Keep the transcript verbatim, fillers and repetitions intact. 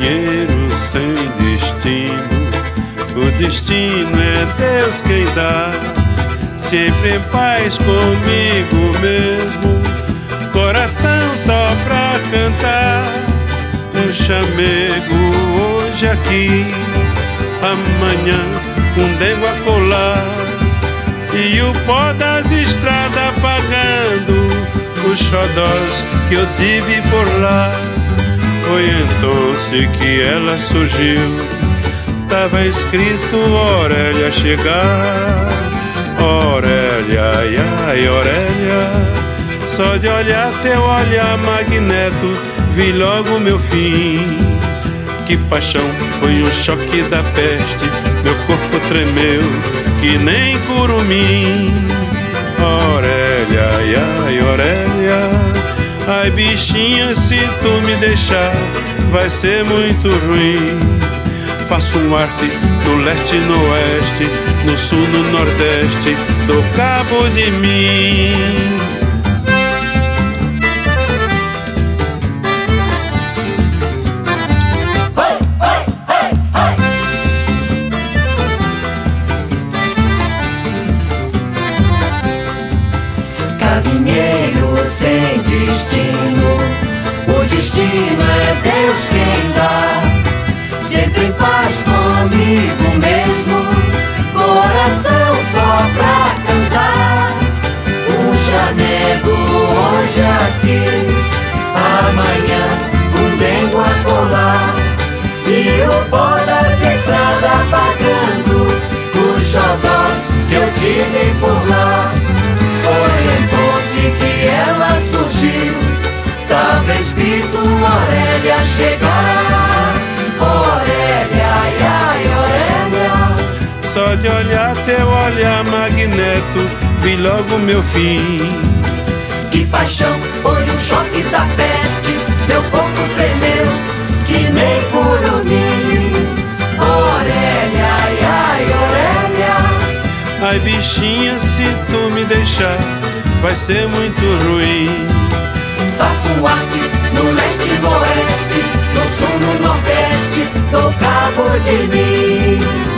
caminheiro sem destino, o destino é Deus quem dá. Sempre em paz comigo mesmo, coração só pra cantar. Um chamego hoje aqui, amanhã um dengo a colar, e o pó das estradas apagando os xodós que eu tive por lá. Foi então que ela surgiu, tava escrito Orelia chegar. Orelia, ai, ai, Orelia, só de olhar teu olhar magneto, vi logo meu fim. Que paixão, foi um choque da peste, meu corpo tremeu que nem curumim. Orelia, ai, ai, Orelia, ai bichinha, se tu me deixar vai ser muito ruim. Faço um arte no leste e no oeste, no sul, no nordeste, do cabo de mim. Caminheiro sem destino, o destino é Deus quem dá. Sempre em paz comigo mesmo, coração só pra cantar. Um chamego hoje aqui, amanhã um dengo a colar, e o pó das estradas apagando os xodós que eu tive por lá. Foi então que ela surgiu, tava escrito Orelia chegar. Orelia, ai, ai, Orelia, só de olhar teu olhar magneto, vi logo meu fim. que paixão, foi um choque da peste, meu corpo tremeu que nem curumim. Orelia, ai, ai, Orelia, ai bichinha, se tu me deixar vai ser muito ruim. faço um arte no leste e no oeste, no sul, no nordeste, do cabo de mim.